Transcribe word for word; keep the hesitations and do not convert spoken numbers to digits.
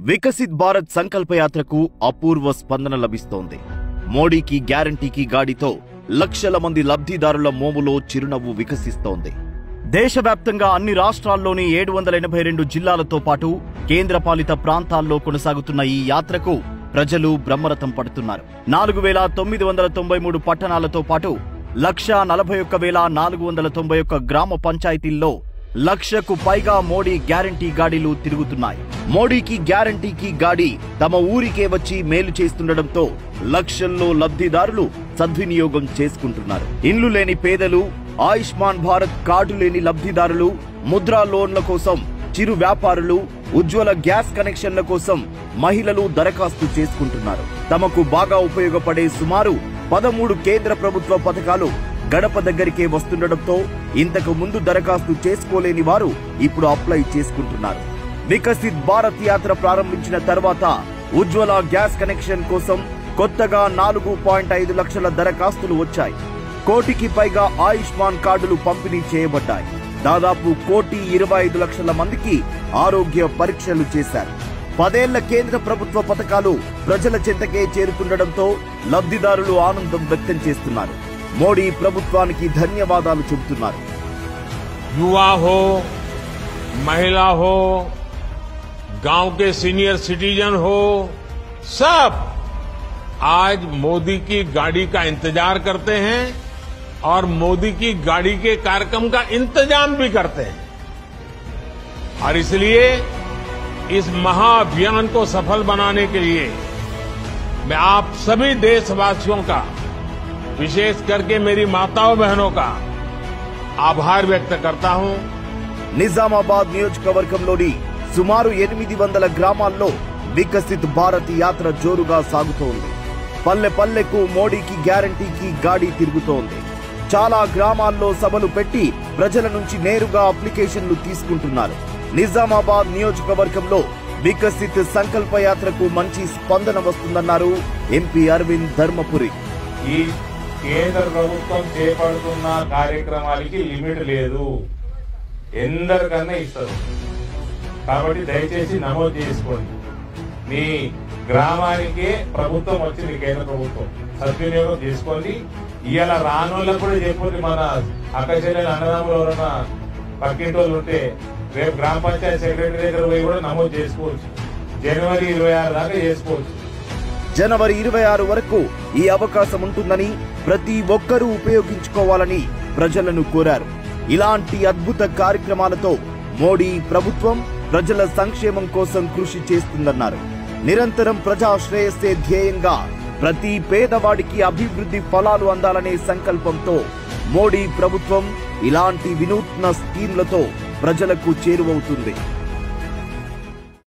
వికసిత్ భారత్ సంకల్ప యాత్రకు అపూర్వ స్పందన లభిస్తోంది. మోడీకి గ్యారంటీకి గాడితో లక్షల మంది లబ్ధిదారుల మోములో చిరునవ్వు వికసిస్తోంది. దేశవ్యాప్తంగా అన్ని రాష్ట్రాల్లోని ఏడు వందల ఎనభై రెండు జిల్లాలతో పాటు కేంద్రపాలిత ప్రాంతాల్లో కొనసాగుతున్న ఈ యాత్రకు ప్రజలు బ్రహ్మరథం పడుతున్నారు. నాలుగు వేల తొమ్మిది వందల తొంభై మూడు పట్టణాలతో పాటు లక్ష నలభై ఒక్క వేల నాలుగు వందల తొంభై ఒక్క గ్రామ పంచాయతీల్లో లక్షకు పైగా మోడీ గ్యారంటీ గాడీలు తిరుగుతున్నాయి. మోడీకి గ్యారంటీకి గాడి తమ ఊరికే వచ్చి మేలు చేస్తుండటంతో లక్షల్లో లబ్ధిదారులు సద్వినియోగం చేసుకుంటున్నారు. ఇండ్లు లేని పేదలు, ఆయుష్మాన్ భారత్ కార్డు లేని లబ్ధిదారులు, ముద్రా లోన్ల కోసం చిరు వ్యాపారులు, ఉజ్వల గ్యాస్ కనెక్షన్ల కోసం మహిళలు దరఖాస్తు చేసుకుంటున్నారు. తమకు బాగా ఉపయోగపడే సుమారు పదమూడు కేంద్ర ప్రభుత్వ పథకాలు గడప దగ్గరికే వస్తుండటంతో ఇంతకు ముందు దరఖాస్తు చేసుకోలేని వారు ఇప్పుడు అప్లై చేసుకుంటున్నారు. వికసిత్ భారత్ యాత్ర ప్రారంభించిన తర్వాత ఉజ్వల గ్యాస్ కనెక్షన్ కోసం కొత్తగా నాలుగు పాయింట్ ఐదు లక్షల దరఖాస్తులు వచ్చాయి. కోటికి పైగా ఆయుష్మాన్ కార్డులు పంపిణీ చేయబడ్డాయి. దాదాపు కోటి ఇరవై ఐదు లక్షల మందికి ఆరోగ్య పరీక్షలు చేశారు. పదేళ్ల కేంద్ర ప్రభుత్వ పథకాలు ప్రజల చెంతకే చేరుతుండటంతో లబ్ధిదారులు ఆనందం వ్యక్తం చేస్తున్నారు. మోడీ ప్రభుత్వానికి ధన్యవాదాలు చెబుతున్నారు. युवा हो, महिला हो, गांव के सीनियर सिटीजन हो, सब आज मोदी की गाड़ी का इंतजार करते हैं और मोदी की गाड़ी के कार्यक्रम का इंतजाम भी करते हैं. और इसलिए इस महाअभियान को सफल बनाने के लिए मैं आप सभी देशवासियों का, विशेष करके मेरी माताओं बहनों का आभार व्यक्त करता हूं. నిజామాబాద్ నియోజకవర్గంలోని సుమారు ఎనిమిది వందల గ్రామాల్లో వికసిత్ భారత్ యాత్ర జోరుగా సాగుతోంది. పల్లె పల్లెకు మోడీకి గ్యారంటీకి గాడి తిరుగుతోంది. చాలా గ్రామాల్లో సభలు పెట్టి ప్రజల నుంచి నేరుగా అప్లికేషన్లు తీసుకుంటున్నారు. నిజామాబాద్ నియోజకవర్గంలో వికసిత్ సంకల్ప యాత్రకు మంచి స్పందన వస్తుందన్నారు ఎంపీ అరవింద్ ధర్మపురి. ఈ కేంద్ర ప్రభుత్వం చేపడుతున్న కార్యక్రమాలకి లిమిట్ లేదు, ఎందరికన్నా ఇస్తారు. కాబట్టి దయచేసి నమోదు చేసుకోండి. మీ గ్రామానికే ప్రభుత్వం వచ్చింది, కేంద్ర ప్రభుత్వం, సద్వినియోగం చేసుకోండి. ఇవాళ రానోళ్ళకు కూడా చెప్పండి, మన అక్క చెల్లెలు అన్నదమ్ములు ఎవరన్నా పక్కింటి వాళ్ళు ఉంటే రేపు గ్రామ పంచాయతీ సెక్రటరీ దగ్గర పోయి కూడా నమోదు చేసుకోవచ్చు. జనవరి ఇరవై ఆరు దాకా చేసుకోవచ్చు. జనవరి ఇరవై ఆరు వరకు ఈ అవకాశం ఉంటుందని, ప్రతి ఒక్కరూ ఉపయోగించుకోవాలని ప్రజలను కోరారు. ఇలాంటి అద్భుత కార్యక్రమాలతో మోడీ ప్రభుత్వం ప్రజల సంక్షేమం కోసం కృషి చేస్తుందన్నారు. నిరంతరం ప్రజా శ్రేయస్సే ధ్యేయంగా ప్రతి పేదవాడికి అభివృద్ధి ఫలాలు అందాలనే సంకల్పంతో మోడీ ప్రభుత్వం ఇలాంటి వినూత్న స్కీంలతో ప్రజలకు చేరువవుతుంది.